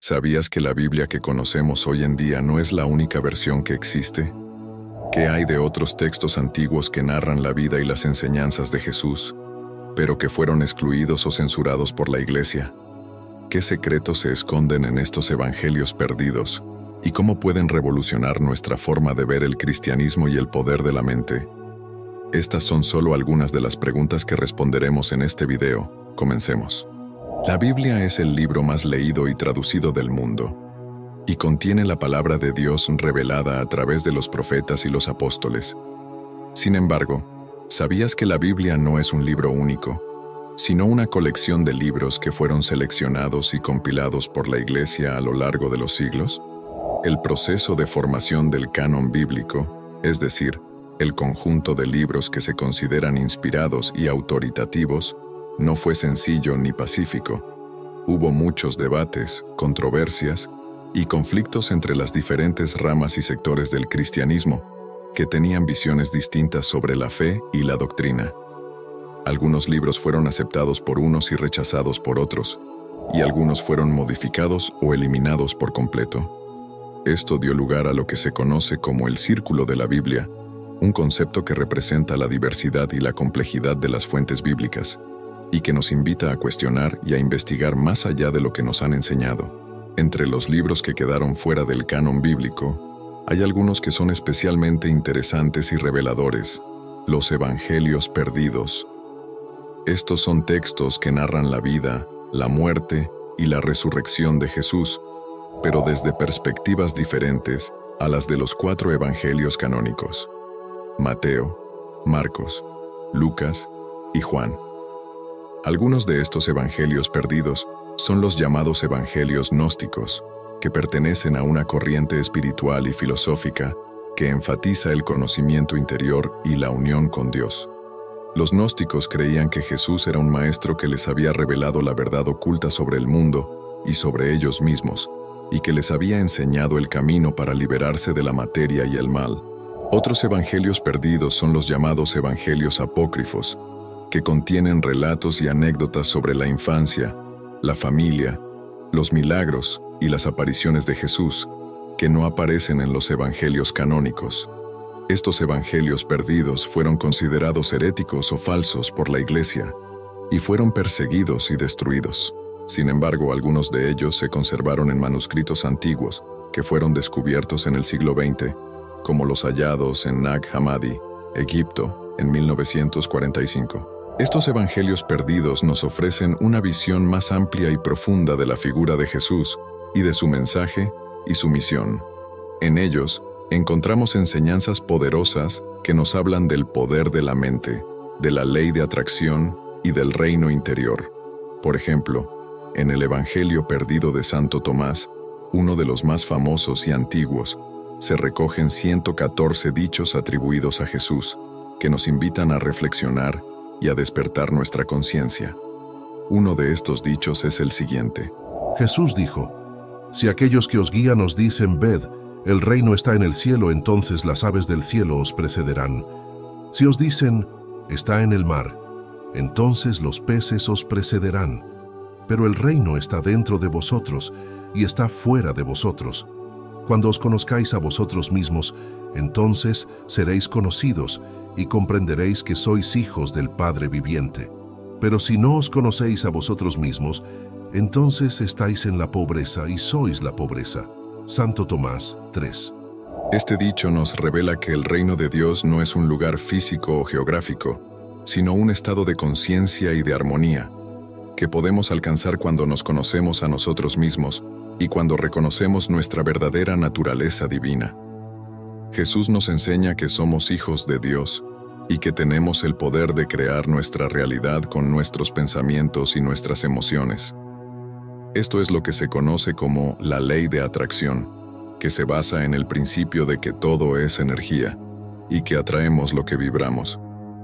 ¿Sabías que la Biblia que conocemos hoy en día no es la única versión que existe? ¿Qué hay de otros textos antiguos que narran la vida y las enseñanzas de Jesús, pero que fueron excluidos o censurados por la Iglesia? ¿Qué secretos se esconden en estos evangelios perdidos? ¿Y cómo pueden revolucionar nuestra forma de ver el cristianismo y el poder de la mente? Estas son solo algunas de las preguntas que responderemos en este video. Comencemos. La Biblia es el libro más leído y traducido del mundo, y contiene la palabra de Dios revelada a través de los profetas y los apóstoles. Sin embargo, ¿sabías que la Biblia no es un libro único, sino una colección de libros que fueron seleccionados y compilados por la Iglesia a lo largo de los siglos? El proceso de formación del canon bíblico, es decir, el conjunto de libros que se consideran inspirados y autoritativos, no fue sencillo ni pacífico. Hubo muchos debates, controversias y conflictos entre las diferentes ramas y sectores del cristianismo, que tenían visiones distintas sobre la fe y la doctrina. Algunos libros fueron aceptados por unos y rechazados por otros, y algunos fueron modificados o eliminados por completo. Esto dio lugar a lo que se conoce como el Círculo de la Biblia, un concepto que representa la diversidad y la complejidad de las fuentes bíblicas, y que nos invita a cuestionar y a investigar más allá de lo que nos han enseñado. Entre los libros que quedaron fuera del canon bíblico, hay algunos que son especialmente interesantes y reveladores: los Evangelios perdidos. Estos son textos que narran la vida, la muerte y la resurrección de Jesús, pero desde perspectivas diferentes a las de los 4 evangelios canónicos: Mateo, Marcos, Lucas y Juan. Algunos de estos evangelios perdidos son los llamados evangelios gnósticos, que pertenecen a una corriente espiritual y filosófica que enfatiza el conocimiento interior y la unión con Dios. Los gnósticos creían que Jesús era un maestro que les había revelado la verdad oculta sobre el mundo y sobre ellos mismos, y que les había enseñado el camino para liberarse de la materia y el mal. Otros evangelios perdidos son los llamados evangelios apócrifos, que contienen relatos y anécdotas sobre la infancia, la familia, los milagros y las apariciones de Jesús, que no aparecen en los evangelios canónicos. Estos evangelios perdidos fueron considerados heréticos o falsos por la Iglesia, y fueron perseguidos y destruidos. Sin embargo, algunos de ellos se conservaron en manuscritos antiguos, que fueron descubiertos en el siglo XX, como los hallados en Nag Hammadi, Egipto, en 1945. Estos evangelios perdidos nos ofrecen una visión más amplia y profunda de la figura de Jesús y de su mensaje y su misión. En ellos encontramos enseñanzas poderosas que nos hablan del poder de la mente, de la ley de atracción y del reino interior. Por ejemplo, en el Evangelio perdido de Santo Tomás, uno de los más famosos y antiguos, se recogen 114 dichos atribuidos a Jesús, que nos invitan a reflexionar y a despertar nuestra conciencia. Uno de estos dichos es el siguiente: Jesús dijo: si aquellos que os guían os dicen, ved, el reino está en el cielo, entonces las aves del cielo os precederán. Si os dicen, está en el mar, entonces los peces os precederán. Pero el reino está dentro de vosotros y está fuera de vosotros. Cuando os conozcáis a vosotros mismos, entonces seréis conocidos y comprenderéis que sois hijos del Padre viviente. Pero si no os conocéis a vosotros mismos, entonces estáis en la pobreza y sois la pobreza. Santo Tomás 3. Este dicho nos revela que el reino de Dios no es un lugar físico o geográfico, sino un estado de conciencia y de armonía, que podemos alcanzar cuando nos conocemos a nosotros mismos y cuando reconocemos nuestra verdadera naturaleza divina. Jesús nos enseña que somos hijos de Dios y que tenemos el poder de crear nuestra realidad con nuestros pensamientos y nuestras emociones. Esto es lo que se conoce como la ley de atracción, que se basa en el principio de que todo es energía y que atraemos lo que vibramos.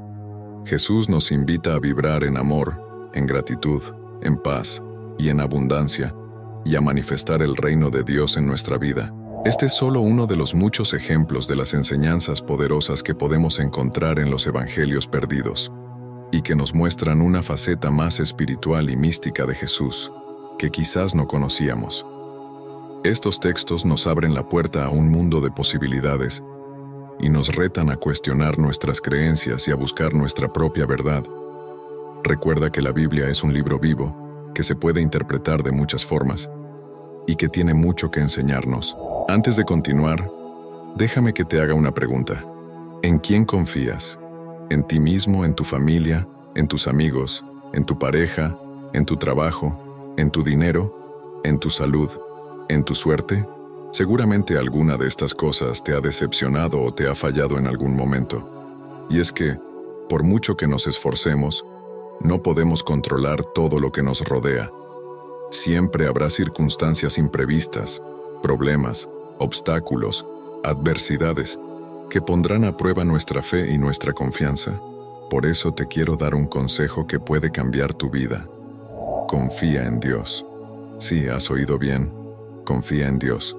Jesús nos invita a vibrar en amor, en gratitud, en paz y en abundancia, y a manifestar el reino de Dios en nuestra vida. Este es solo uno de los muchos ejemplos de las enseñanzas poderosas que podemos encontrar en los evangelios perdidos, y que nos muestran una faceta más espiritual y mística de Jesús, que quizás no conocíamos. Estos textos nos abren la puerta a un mundo de posibilidades y nos retan a cuestionar nuestras creencias y a buscar nuestra propia verdad. Recuerda que la Biblia es un libro vivo que se puede interpretar de muchas formas y que tiene mucho que enseñarnos. Antes de continuar, déjame que te haga una pregunta. ¿En quién confías? ¿En ti mismo, en tu familia, en tus amigos, en tu pareja, en tu trabajo, en tu dinero, en tu salud, en tu suerte? Seguramente alguna de estas cosas te ha decepcionado o te ha fallado en algún momento. Y es que, por mucho que nos esforcemos, no podemos controlar todo lo que nos rodea. Siempre habrá circunstancias imprevistas, problemas, obstáculos, adversidades, que pondrán a prueba nuestra fe y nuestra confianza. Por eso te quiero dar un consejo que puede cambiar tu vida. Confía en Dios. Sí, has oído bien. Confía en Dios.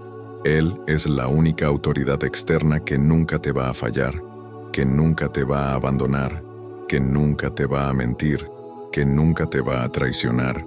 Él es la única autoridad externa que nunca te va a fallar, que nunca te va a abandonar, que nunca te va a mentir, que nunca te va a traicionar.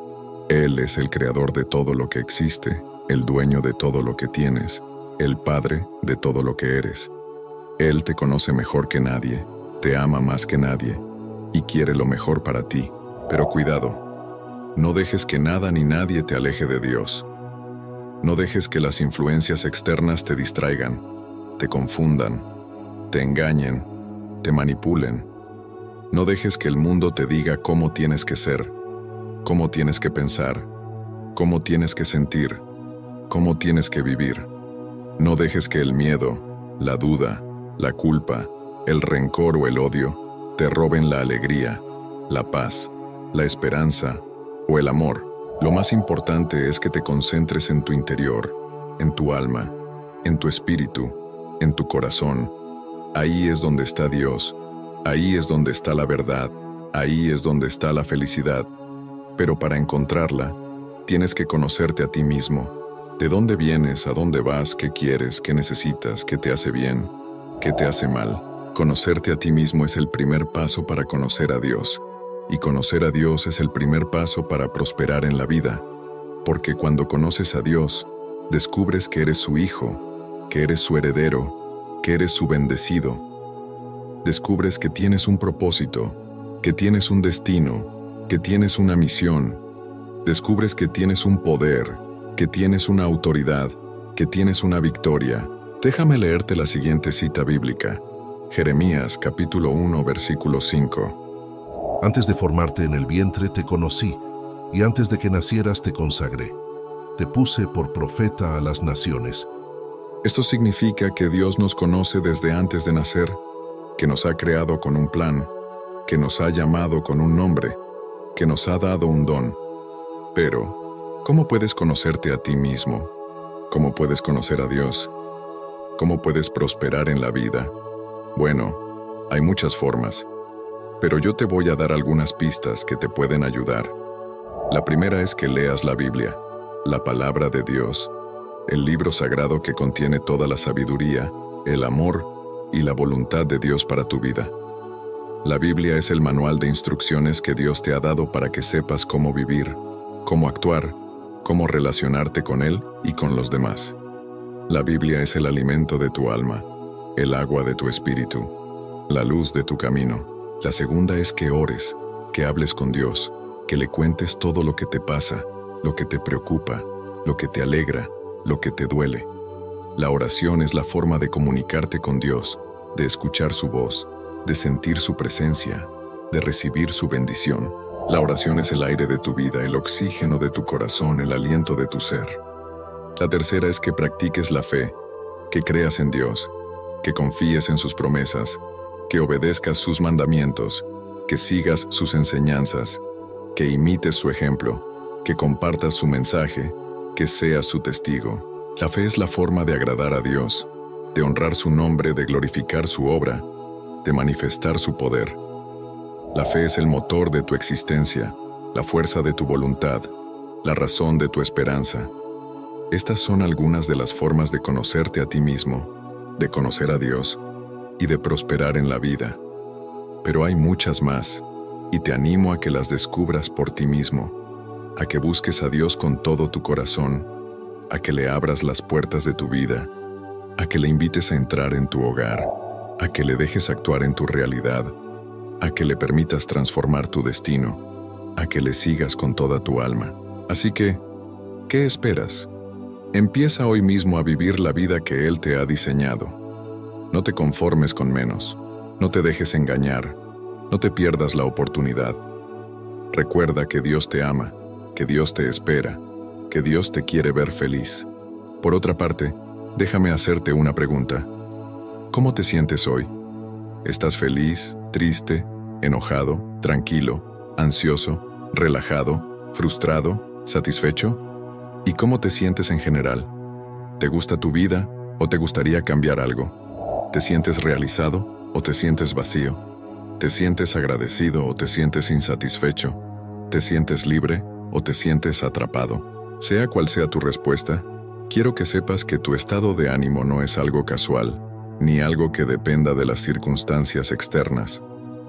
Él es el creador de todo lo que existe, el dueño de todo lo que tienes, el padre de todo lo que eres. Él te conoce mejor que nadie, te ama más que nadie y quiere lo mejor para ti. Pero cuidado, no dejes que nada ni nadie te aleje de Dios. No dejes que las influencias externas te distraigan, te confundan, te engañen, te manipulen. No dejes que el mundo te diga cómo tienes que ser, cómo tienes que pensar, cómo tienes que sentir, cómo tienes que vivir. No dejes que el miedo, la duda, la culpa, el rencor o el odio te roben la alegría, la paz, la esperanza o el amor. Lo más importante es que te concentres en tu interior, en tu alma, en tu espíritu, en tu corazón. Ahí es donde está Dios, ahí es donde está la verdad, ahí es donde está la felicidad. Pero para encontrarla, tienes que conocerte a ti mismo. ¿De dónde vienes? ¿A dónde vas? ¿Qué quieres? ¿Qué necesitas? ¿Qué te hace bien? ¿Qué te hace mal? Conocerte a ti mismo es el primer paso para conocer a Dios. Y conocer a Dios es el primer paso para prosperar en la vida. Porque cuando conoces a Dios, descubres que eres su hijo, que eres su heredero, que eres su bendecido. Descubres que tienes un propósito, que tienes un destino, que tienes una misión. Descubres que tienes un poder, que tienes una autoridad, que tienes una victoria. Déjame leerte la siguiente cita bíblica. Jeremías capítulo 1 versículo 5. Antes de formarte en el vientre te conocí, y antes de que nacieras te consagré. Te puse por profeta a las naciones. Esto significa que Dios nos conoce desde antes de nacer, que nos ha creado con un plan, que nos ha llamado con un nombre, que nos ha dado un don. Pero, ¿cómo puedes conocerte a ti mismo? ¿Cómo puedes conocer a Dios? ¿Cómo puedes prosperar en la vida? Bueno, hay muchas formas, pero yo te voy a dar algunas pistas que te pueden ayudar. La primera es que leas la Biblia, la palabra de Dios, el libro sagrado que contiene toda la sabiduría, el amor y la voluntad de Dios para tu vida. La Biblia es el manual de instrucciones que Dios te ha dado para que sepas cómo vivir, cómo actuar, cómo relacionarte con Él y con los demás. La Biblia es el alimento de tu alma, el agua de tu espíritu, la luz de tu camino. La segunda es que ores, que hables con Dios, que le cuentes todo lo que te pasa, lo que te preocupa, lo que te alegra, lo que te duele. La oración es la forma de comunicarte con Dios, de escuchar su voz, de sentir su presencia, de recibir su bendición. La oración es el aire de tu vida, el oxígeno de tu corazón, el aliento de tu ser. La tercera es que practiques la fe, que creas en Dios, que confíes en sus promesas, que obedezcas sus mandamientos, que sigas sus enseñanzas, que imites su ejemplo, que compartas su mensaje, que seas su testigo. La fe es la forma de agradar a Dios, de honrar su nombre, de glorificar su obra, de manifestar su poder. La fe es el motor de tu existencia, la fuerza de tu voluntad, la razón de tu esperanza. Estas son algunas de las formas de conocerte a ti mismo, de conocer a Dios y de prosperar en la vida. Pero hay muchas más, y te animo a que las descubras por ti mismo, a que busques a Dios con todo tu corazón, a que le abras las puertas de tu vida, a que le invites a entrar en tu hogar, a que le dejes actuar en tu realidad, a que le permitas transformar tu destino, a que le sigas con toda tu alma. Así que, ¿qué esperas? Empieza hoy mismo a vivir la vida que Él te ha diseñado. No te conformes con menos, no te dejes engañar, no te pierdas la oportunidad. Recuerda que Dios te ama, que Dios te espera, que Dios te quiere ver feliz. Por otra parte, déjame hacerte una pregunta. ¿Cómo te sientes hoy? ¿Estás feliz, triste, enojado, tranquilo, ansioso, relajado, frustrado, satisfecho? ¿Y cómo te sientes en general? ¿Te gusta tu vida o te gustaría cambiar algo? ¿Te sientes realizado o te sientes vacío? ¿Te sientes agradecido o te sientes insatisfecho? ¿Te sientes libre o te sientes atrapado? Sea cual sea tu respuesta, quiero que sepas que tu estado de ánimo no es algo casual, ni algo que dependa de las circunstancias externas.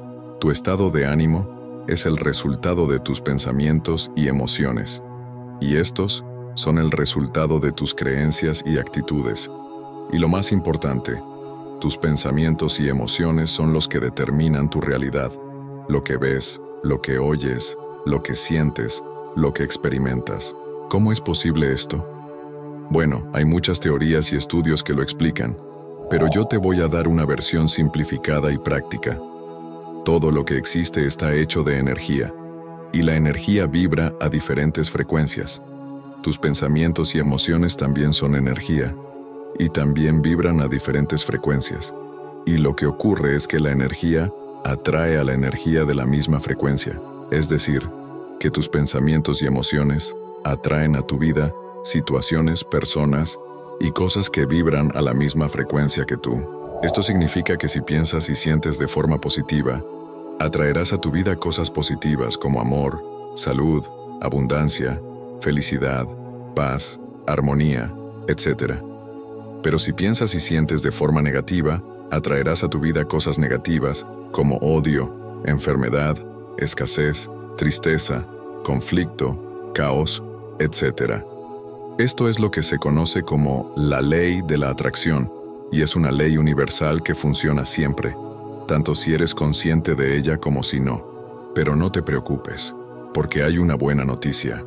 Tu estado de ánimo es el resultado de tus pensamientos y emociones, y estos son el resultado de tus creencias y actitudes. Y lo más importante, tus pensamientos y emociones son los que determinan tu realidad, lo que ves, lo que oyes, lo que sientes, lo que experimentas. ¿Cómo es posible esto? Bueno, hay muchas teorías y estudios que lo explican, pero yo te voy a dar una versión simplificada y práctica. Todo lo que existe está hecho de energía, y la energía vibra a diferentes frecuencias. Tus pensamientos y emociones también son energía, y también vibran a diferentes frecuencias. Y lo que ocurre es que la energía atrae a la energía de la misma frecuencia, es decir, que tus pensamientos y emociones atraen a tu vida situaciones, personas y cosas que vibran a la misma frecuencia que tú. Esto significa que si piensas y sientes de forma positiva, atraerás a tu vida cosas positivas como amor, salud, abundancia, felicidad, paz, armonía, etc. Pero si piensas y sientes de forma negativa, atraerás a tu vida cosas negativas como odio, enfermedad, escasez, tristeza, conflicto, caos, etc. Esto es lo que se conoce como la ley de la atracción, y es una ley universal que funciona siempre, tanto si eres consciente de ella como si no. Pero no te preocupes, porque hay una buena noticia.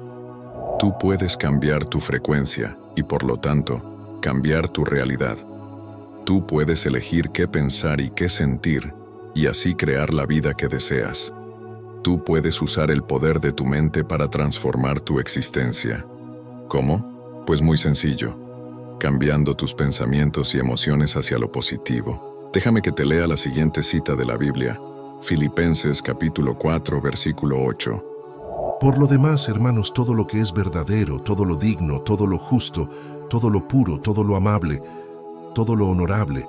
Tú puedes cambiar tu frecuencia y, por lo tanto, cambiar tu realidad. Tú puedes elegir qué pensar y qué sentir, y así crear la vida que deseas. Tú puedes usar el poder de tu mente para transformar tu existencia. ¿Cómo? Pues muy sencillo, cambiando tus pensamientos y emociones hacia lo positivo. Déjame que te lea la siguiente cita de la Biblia, Filipenses capítulo 4, versículo 8. Por lo demás, hermanos, todo lo que es verdadero, todo lo digno, todo lo justo, todo lo puro, todo lo amable, todo lo honorable,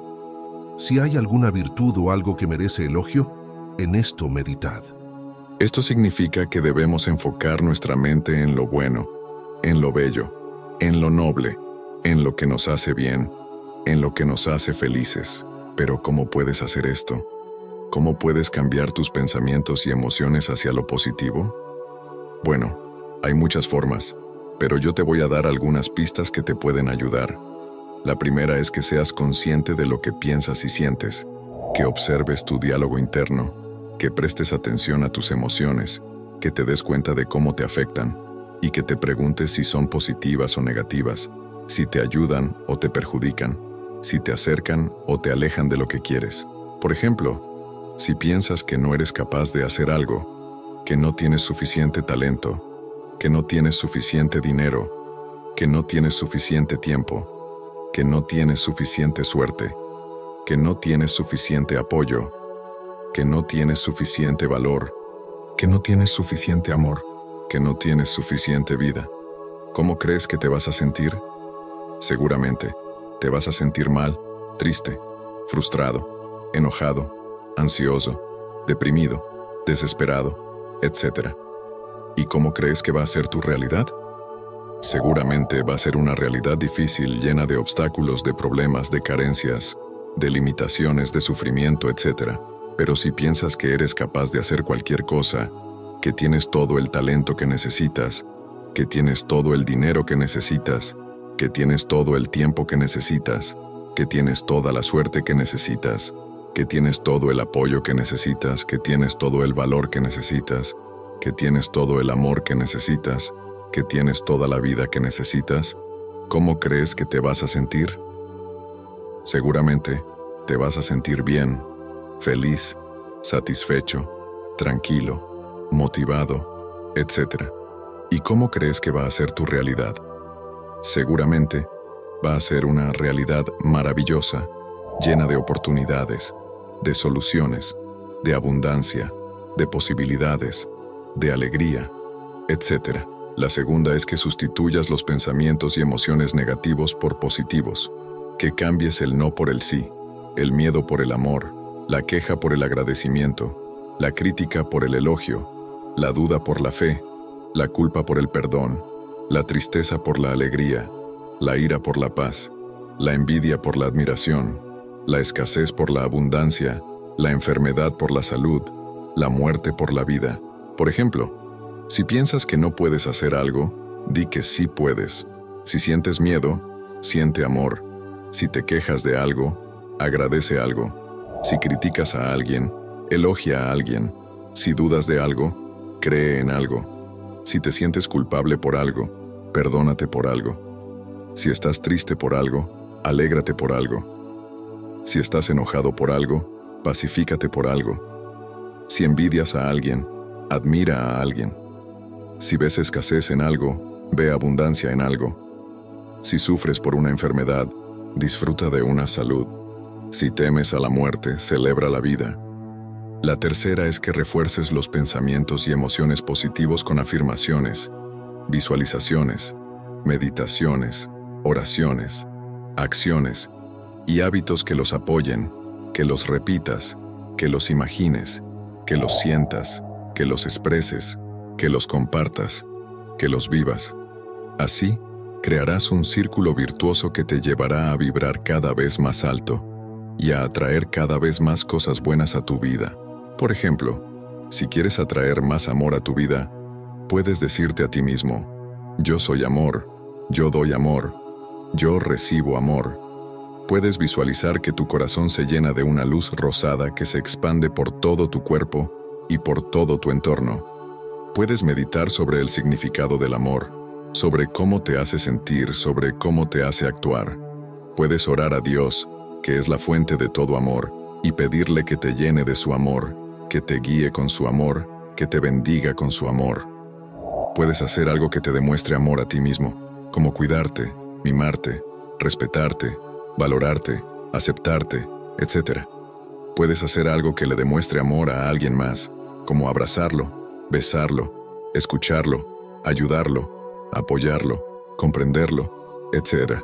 si hay alguna virtud o algo que merece elogio, en esto meditad. Esto significa que debemos enfocar nuestra mente en lo bueno, en lo bello, en lo noble, en lo que nos hace bien, en lo que nos hace felices. Pero ¿cómo puedes hacer esto? ¿Cómo puedes cambiar tus pensamientos y emociones hacia lo positivo? Bueno, hay muchas formas, pero yo te voy a dar algunas pistas que te pueden ayudar. La primera es que seas consciente de lo que piensas y sientes, que observes tu diálogo interno, que prestes atención a tus emociones, que te des cuenta de cómo te afectan y que te preguntes si son positivas o negativas, si te ayudan o te perjudican, si te acercan o te alejan de lo que quieres. Por ejemplo, si piensas que no eres capaz de hacer algo, que no tienes suficiente talento, que no tienes suficiente dinero, que no tienes suficiente tiempo, que no tienes suficiente suerte, que no tienes suficiente apoyo, que no tienes suficiente valor, que no tienes suficiente amor, que no tienes suficiente vida, ¿cómo crees que te vas a sentir? Seguramente, te vas a sentir mal, triste, frustrado, enojado, ansioso, deprimido, desesperado, etc. ¿Y cómo crees que va a ser tu realidad? Seguramente va a ser una realidad difícil, llena de obstáculos, de problemas, de carencias, de limitaciones, de sufrimiento, etc. Pero si piensas que eres capaz de hacer cualquier cosa, que tienes todo el talento que necesitas, que tienes todo el dinero que necesitas, que tienes todo el tiempo que necesitas, que tienes toda la suerte que necesitas, que tienes todo el apoyo que necesitas, que tienes todo el valor que necesitas, que tienes todo el amor que necesitas, que tienes toda la vida que necesitas, ¿cómo crees que te vas a sentir? Seguramente te vas a sentir bien, feliz, satisfecho, tranquilo, motivado, etc. ¿Y cómo crees que va a ser tu realidad? Seguramente va a ser una realidad maravillosa, llena de oportunidades, de soluciones, de abundancia, de posibilidades, de alegría, etc. La segunda es que sustituyas los pensamientos y emociones negativos por positivos, que cambies el no por el sí, el miedo por el amor, la queja por el agradecimiento, la crítica por el elogio, la duda por la fe, la culpa por el perdón, la tristeza por la alegría, la ira por la paz, la envidia por la admiración, la escasez por la abundancia, la enfermedad por la salud, la muerte por la vida. Por ejemplo, si piensas que no puedes hacer algo, di que sí puedes. Si sientes miedo, siente amor. Si te quejas de algo, agradece algo. Si criticas a alguien, elogia a alguien. Si dudas de algo, cree en algo. Si te sientes culpable por algo, perdónate por algo. Si estás triste por algo, alégrate por algo. Si estás enojado por algo, pacifícate por algo. Si envidias a alguien, admira a alguien. Si ves escasez en algo, ve abundancia en algo. Si sufres por una enfermedad, disfruta de una salud. Si temes a la muerte, celebra la vida. La tercera es que refuerces los pensamientos y emociones positivos con afirmaciones, visualizaciones, meditaciones, oraciones, acciones y hábitos que los apoyen, que los repitas, que los imagines, que los sientas, que los expreses, que los compartas, que los vivas. Así, crearás un círculo virtuoso que te llevará a vibrar cada vez más alto y a atraer cada vez más cosas buenas a tu vida. Por ejemplo, si quieres atraer más amor a tu vida, puedes decirte a ti mismo: yo soy amor, yo doy amor, yo recibo amor. Puedes visualizar que tu corazón se llena de una luz rosada que se expande por todo tu cuerpo y por todo tu entorno. Puedes meditar sobre el significado del amor, sobre cómo te hace sentir, sobre cómo te hace actuar. Puedes orar a Dios, que es la fuente de todo amor, y pedirle que te llene de su amor, que te guíe con su amor, que te bendiga con su amor. Puedes hacer algo que te demuestre amor a ti mismo, como cuidarte, mimarte, respetarte, valorarte, aceptarte, etc. Puedes hacer algo que le demuestre amor a alguien más, como abrazarlo, besarlo, escucharlo, ayudarlo, apoyarlo, comprenderlo, etc.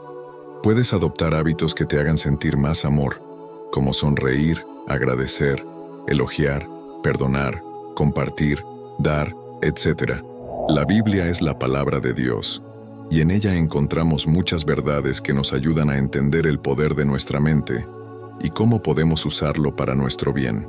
Puedes adoptar hábitos que te hagan sentir más amor, como sonreír, agradecer, elogiar, perdonar, compartir, dar, etc. La Biblia es la palabra de Dios, y en ella encontramos muchas verdades que nos ayudan a entender el poder de nuestra mente y cómo podemos usarlo para nuestro bien.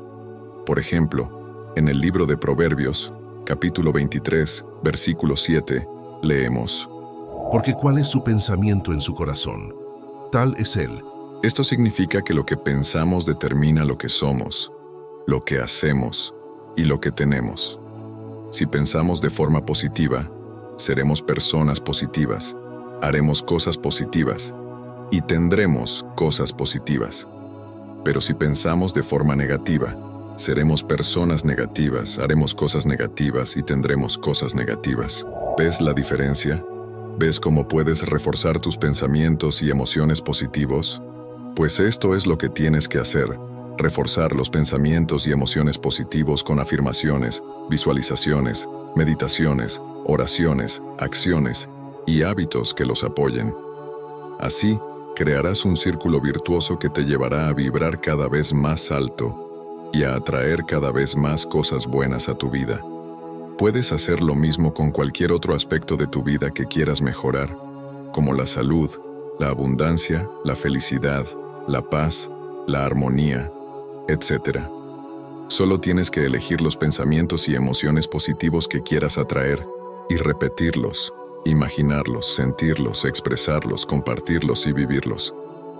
Por ejemplo, en el libro de Proverbios, capítulo 23, versículo 7, leemos: Porque ¿cuál es su pensamiento en su corazón? Tal es él. Esto significa que lo que pensamos determina lo que somos, lo que hacemos y lo que tenemos. Si pensamos de forma positiva, seremos personas positivas, haremos cosas positivas y tendremos cosas positivas. Pero si pensamos de forma negativa, seremos personas negativas, haremos cosas negativas y tendremos cosas negativas. ¿Ves la diferencia? ¿Ves cómo puedes reforzar tus pensamientos y emociones positivos? Pues esto es lo que tienes que hacer: reforzar los pensamientos y emociones positivos con afirmaciones, visualizaciones, meditaciones, oraciones, acciones y hábitos que los apoyen. Así, crearás un círculo virtuoso que te llevará a vibrar cada vez más alto y a atraer cada vez más cosas buenas a tu vida. Puedes hacer lo mismo con cualquier otro aspecto de tu vida que quieras mejorar, como la salud, la abundancia, la felicidad, la paz, la armonía, etc. Solo tienes que elegir los pensamientos y emociones positivos que quieras atraer y repetirlos, imaginarlos, sentirlos, expresarlos, compartirlos y vivirlos.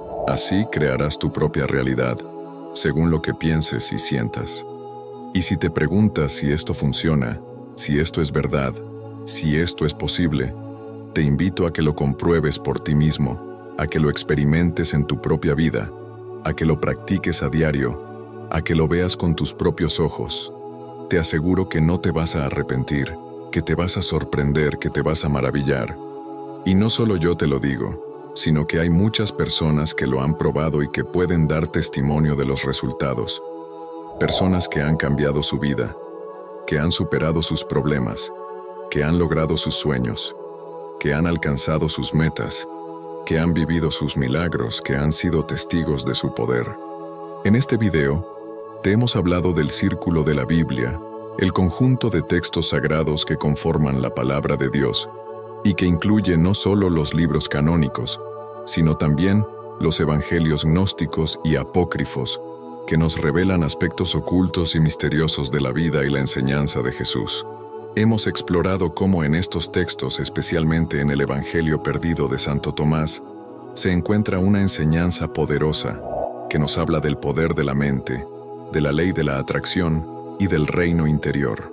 Así crearás tu propia realidad, según lo que pienses y sientas. Y si te preguntas si esto funciona, si esto es verdad, si esto es posible, te invito a que lo compruebes por ti mismo, a que lo experimentes en tu propia vida, a que lo practiques a diario, a que lo veas con tus propios ojos. Te aseguro que no te vas a arrepentir, que te vas a sorprender, que te vas a maravillar. Y no solo yo te lo digo, sino que hay muchas personas que lo han probado y que pueden dar testimonio de los resultados. Personas que han cambiado su vida, que han superado sus problemas, que han logrado sus sueños, que han alcanzado sus metas, que han vivido sus milagros, que han sido testigos de su poder. En este video, te hemos hablado del círculo de la Biblia, el conjunto de textos sagrados que conforman la palabra de Dios, y que incluye no solo los libros canónicos, sino también los evangelios gnósticos y apócrifos, que nos revelan aspectos ocultos y misteriosos de la vida y la enseñanza de Jesús. Hemos explorado cómo en estos textos, especialmente en el Evangelio perdido de Santo Tomás, se encuentra una enseñanza poderosa que nos habla del poder de la mente, de la ley de la atracción y del reino interior.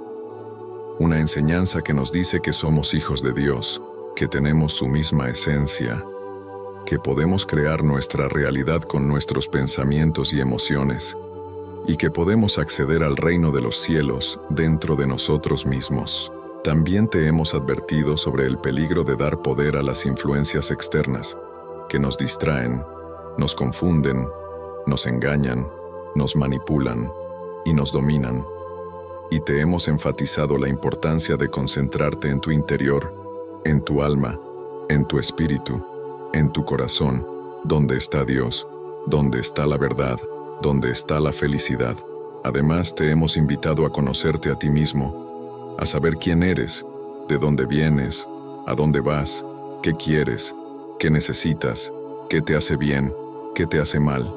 Una enseñanza que nos dice que somos hijos de Dios, que tenemos su misma esencia, que podemos crear nuestra realidad con nuestros pensamientos y emociones, y que podemos acceder al reino de los cielos dentro de nosotros mismos. También te hemos advertido sobre el peligro de dar poder a las influencias externas, que nos distraen, nos confunden, nos engañan, nos manipulan y nos dominan. Y te hemos enfatizado la importancia de concentrarte en tu interior, en tu alma, en tu espíritu, en tu corazón, donde está Dios, donde está la verdad, donde está la felicidad. Además, te hemos invitado a conocerte a ti mismo, a saber quién eres, de dónde vienes, a dónde vas, qué quieres, qué necesitas, qué te hace bien, qué te hace mal.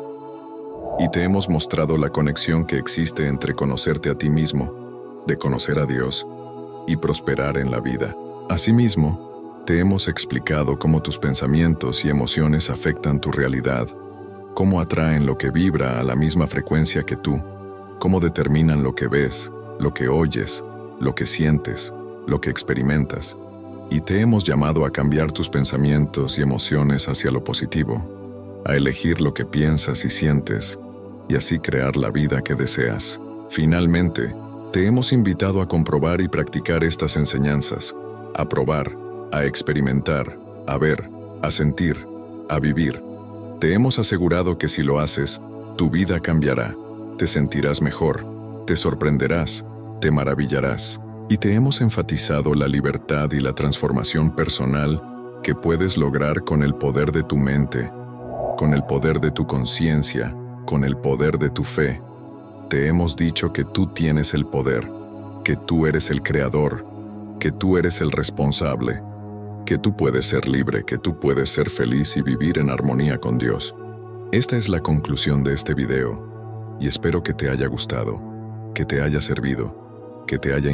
Y te hemos mostrado la conexión que existe entre conocerte a ti mismo, de conocer a Dios y prosperar en la vida. Asimismo, te hemos explicado cómo tus pensamientos y emociones afectan tu realidad, cómo atraen lo que vibra a la misma frecuencia que tú, cómo determinan lo que ves, lo que oyes, lo que sientes, lo que experimentas. Y te hemos llamado a cambiar tus pensamientos y emociones hacia lo positivo, a elegir lo que piensas y sientes, y así crear la vida que deseas. Finalmente, te hemos invitado a comprobar y practicar estas enseñanzas, a probar, a experimentar, a ver, a sentir, a vivir. Te hemos asegurado que si lo haces, tu vida cambiará, te sentirás mejor, te sorprenderás, te maravillarás. Y te hemos enfatizado la libertad y la transformación personal que puedes lograr con el poder de tu mente, con el poder de tu conciencia, con el poder de tu fe. Te hemos dicho que tú tienes el poder, que tú eres el creador, que tú eres el responsable, que tú puedes ser libre, que tú puedes ser feliz y vivir en armonía con Dios. Esta es la conclusión de este video, y espero que te haya gustado, que te haya servido, que te haya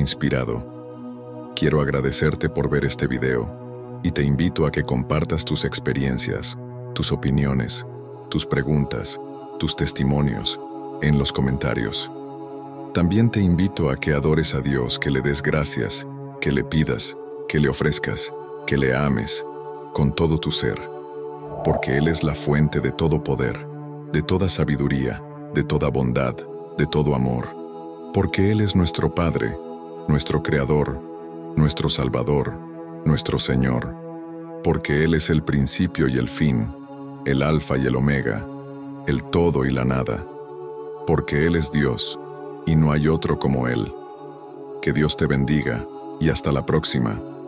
inspirado. Quiero agradecerte por ver este video, y te invito a que compartas tus experiencias, tus opiniones, tus preguntas, tus testimonios, en los comentarios. También te invito a que adores a Dios, que le des gracias, que le pidas, que le ofrezcas, que le ames con todo tu ser, porque Él es la fuente de todo poder, de toda sabiduría, de toda bondad, de todo amor, porque Él es nuestro Padre, nuestro Creador, nuestro Salvador, nuestro Señor, porque Él es el principio y el fin, el Alfa y el Omega, el todo y la nada, porque Él es Dios, y no hay otro como Él. Que Dios te bendiga, y hasta la próxima.